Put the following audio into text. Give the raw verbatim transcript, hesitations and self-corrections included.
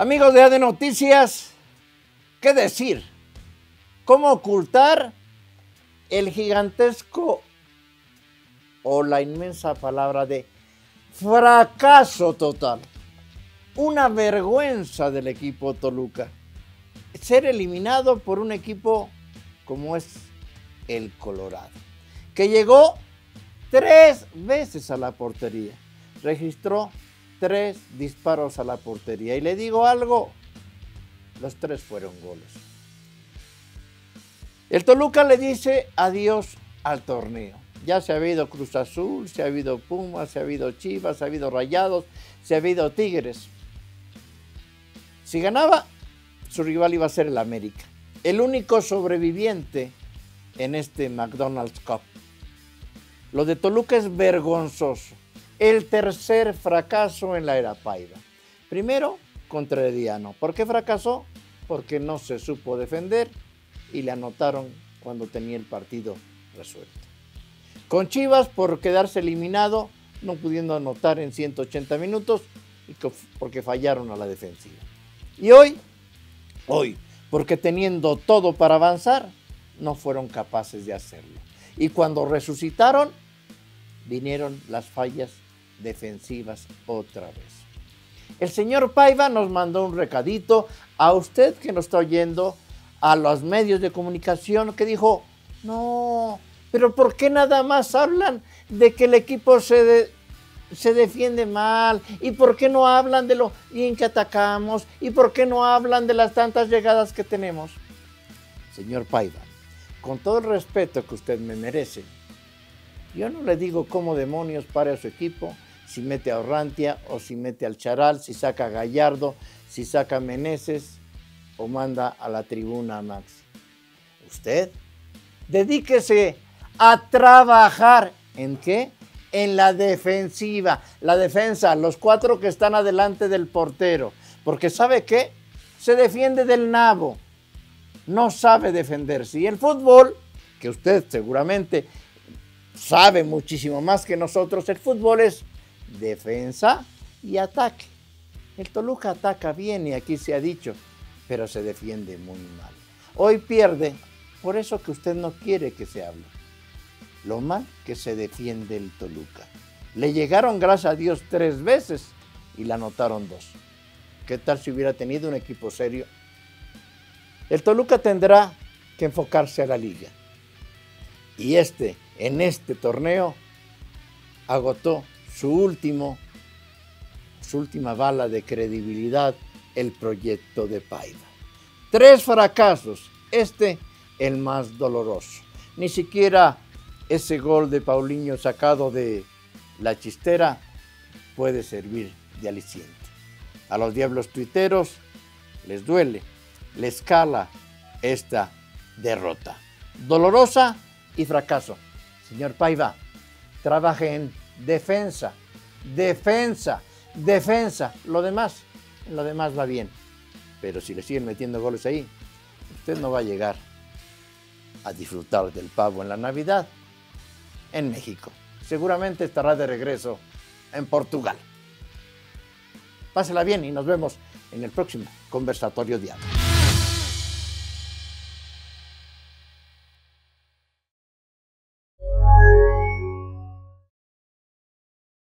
Amigos de A D Noticias, ¿qué decir? ¿Cómo ocultar el gigantesco o la inmensa palabra de fracaso total? Una vergüenza del equipo Toluca. Ser eliminado por un equipo como es el Colorado, que llegó tres veces a la portería, registró tres disparos a la portería. Y le digo algo, los tres fueron goles. El Toluca le dice adiós al torneo. Ya se ha habido Cruz Azul, se ha habido Pumas, se ha habido Chivas, se ha habido Rayados, se ha habido Tigres. Si ganaba, su rival iba a ser el América, el único sobreviviente en este McDonald's Cup. Lo de Toluca es vergonzoso. El tercer fracaso en la era Paiva. Primero, contra Herediano. ¿Por qué fracasó? Porque no se supo defender y le anotaron cuando tenía el partido resuelto. Con Chivas, por quedarse eliminado, no pudiendo anotar en ciento ochenta minutos y porque fallaron a la defensiva. Y hoy, hoy, porque teniendo todo para avanzar, no fueron capaces de hacerlo. Y cuando resucitaron, vinieron las fallas defensivas otra vez. El señor Paiva nos mandó un recadito a usted que nos está oyendo, a los medios de comunicación, que dijo, no, pero ¿por qué nada más hablan de que el equipo se, de, se defiende mal? ¿Y por qué no hablan de lo bien que atacamos? ¿Y por qué no hablan de las tantas llegadas que tenemos? Señor Paiva, con todo el respeto que usted me merece, yo no le digo cómo demonios para su equipo, si mete a Orrantia o si mete al Charal, si saca a Gallardo, si saca a Meneses o manda a la tribuna a Max. Usted dedíquese a trabajar. ¿En qué? En la defensiva. La defensa, los cuatro que están adelante del portero. Porque ¿sabe qué? Se defiende del nabo. No sabe defenderse. Y el fútbol, que usted seguramente sabe muchísimo más que nosotros, el fútbol es defensa y ataque. El Toluca ataca bien y aquí se ha dicho, pero se defiende muy mal. Hoy pierde, por eso que usted no quiere que se hable. Lo mal que se defiende el Toluca. Le llegaron, gracias a Dios, tres veces y le anotaron dos. ¿Qué tal si hubiera tenido un equipo serio? El Toluca tendrá que enfocarse a la liga. Y este, en este torneo, agotó su último, su última bala de credibilidad, el proyecto de Paiva. Tres fracasos, este el más doloroso. Ni siquiera ese gol de Paulinho sacado de la chistera puede servir de aliciente. A los diablos tuiteros les duele, les cala esta derrota. Dolorosa y fracaso. Señor Paiva, trabaje en defensa, defensa, defensa. Lo demás, lo demás va bien. Pero si le siguen metiendo goles ahí, usted no va a llegar a disfrutar del pavo en la Navidad en México. Seguramente estará de regreso en Portugal. Pásela bien y nos vemos en el próximo Conversatorio Diario.